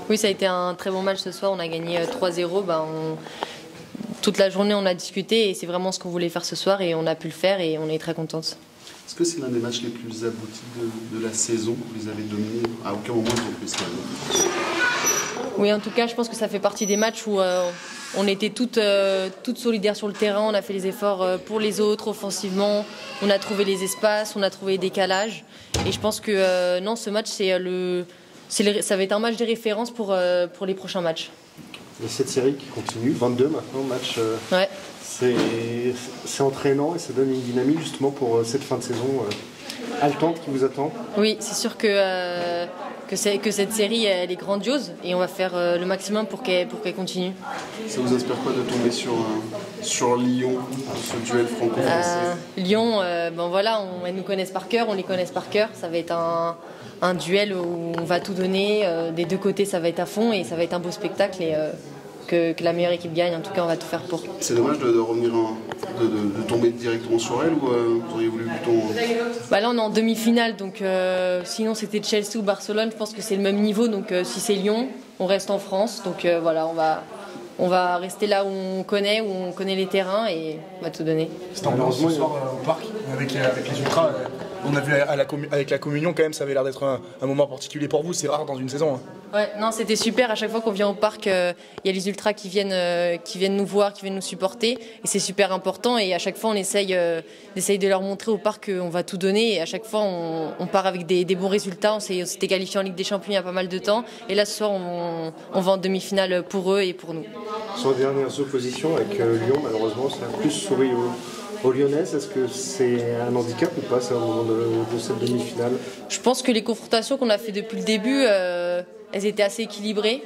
Oui, ça a été un très bon match ce soir. On a gagné 3-0. Toute la journée, on a discuté et c'est vraiment ce qu'on voulait faire ce soir et on a pu le faire et on est très contente. Est-ce que c'est l'un des matchs les plus aboutis de la saison? Vous les avez dominés? À aucun moment ils ont pu se calmer. Oui, en tout cas, je pense que ça fait partie des matchs où on était toutes solidaires sur le terrain. On a fait les efforts pour les autres offensivement. On a trouvé les espaces, on a trouvé les décalages. Et je pense que non, ce match, ça va être un match de référence pour les prochains matchs. Il y a cette série qui continue, 22 maintenant, match. Ouais. C'est entraînant et ça donne une dynamique justement pour cette fin de saison haletante qui vous attend. Oui, c'est sûr que cette série elle est grandiose et on va faire le maximum pour qu'elle continue. Ça vous inspire quoi de tomber sur Lyon, ce duel franco-français? Lyon, elles nous connaissent par cœur, on les connaît par cœur. Ça va être un duel où on va tout donner. Des deux côtés, ça va être à fond et ça va être un beau spectacle. Et que la meilleure équipe gagne, en tout cas, on va tout faire pour. C'est dommage de revenir, de tomber directement sur elle ou vous auriez voulu plutôt. Là, on est en demi-finale, donc sinon c'était Chelsea ou Barcelone. Je pense que c'est le même niveau, donc si c'est Lyon, on reste en France. Donc on va rester là où on connaît les terrains et on va tout donner. C'était malheureusement ce soir au parc avec les ultras. On a vu avec la communion quand même, ça avait l'air d'être un moment particulier pour vous, c'est rare dans une saison. Hein. Ouais, non, c'était super. À chaque fois qu'on vient au parc, il y a les ultras qui viennent nous voir, qui viennent nous supporter. Et c'est super important. Et à chaque fois, on essaye de leur montrer au parc qu'on va tout donner. Et à chaque fois, on part avec des bons résultats. On s'était qualifié en Ligue des Champions il y a pas mal de temps. Et là, ce soir, on va en demi-finale pour eux et pour nous. Sur les dernières oppositions avec Lyon, malheureusement, ça a plus souri aux Lyonnais. Est-ce que c'est un handicap ou pas, ça, au moment de cette demi-finale? Je pense que les confrontations qu'on a fait depuis le début, elles étaient assez équilibrées.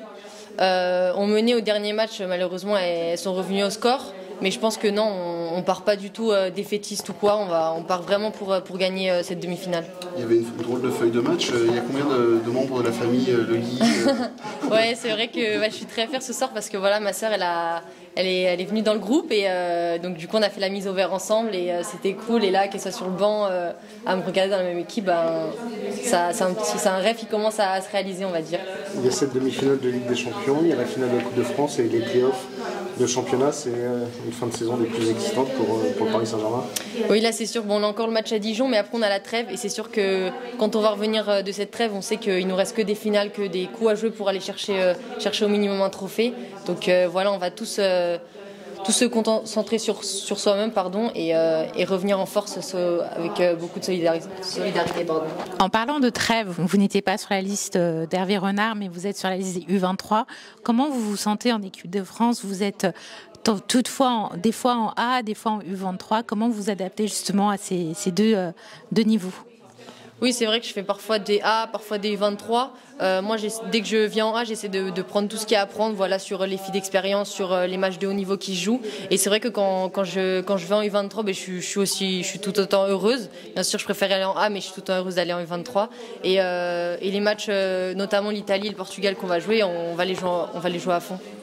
On menait au dernier match, malheureusement, elles sont revenues au score. Mais je pense que non, on part pas du tout défaitiste ou quoi. On part vraiment pour gagner cette demi-finale. Il y avait une drôle de feuille de match. Il y a combien de membres de la famille Le Guy Ouais, c'est vrai que je suis très fière ce soir parce que voilà, ma sœur, elle est venue dans le groupe et donc du coup on a fait la mise au vert ensemble et c'était cool. Et là, qu'elle soit sur le banc à me regarder dans la même équipe, c'est un rêve qui commence à se réaliser, on va dire. Il y a cette demi-finale de Ligue des Champions, il y a la finale de la Coupe de France et les playoffs de championnat. C'est une fin de saison des plus excitantes pour le Paris Saint-Germain. Oui, là c'est sûr. Bon, on a encore le match à Dijon, mais après on a la trêve et c'est sûr que quand on va revenir de cette trêve, on sait qu'il nous reste que des finales, que des coups à jouer pour aller chercher au minimum un trophée. Donc voilà, on va tous se concentrer sur soi-même et revenir en force avec beaucoup de solidarité. En parlant de trêve, vous n'étiez pas sur la liste d'Hervé Renard, mais vous êtes sur la liste des U23. Comment vous vous sentez en équipe de France? Vous êtes toutefois des fois en A, des fois en U23. Comment vous vous adaptez justement à ces deux niveaux? Oui, c'est vrai que je fais parfois des A, parfois des U23. Moi, dès que je viens en A, j'essaie de prendre tout ce qu'il y a à prendre, voilà, sur les filles d'expérience, sur les matchs de haut niveau qui se jouent. Et c'est vrai que quand je vais en U23, je suis tout autant heureuse. Bien sûr, je préfère aller en A, mais je suis tout autant heureuse d'aller en U23. Et les matchs, notamment l'Italie et le Portugal qu'on va jouer, on va les jouer à fond.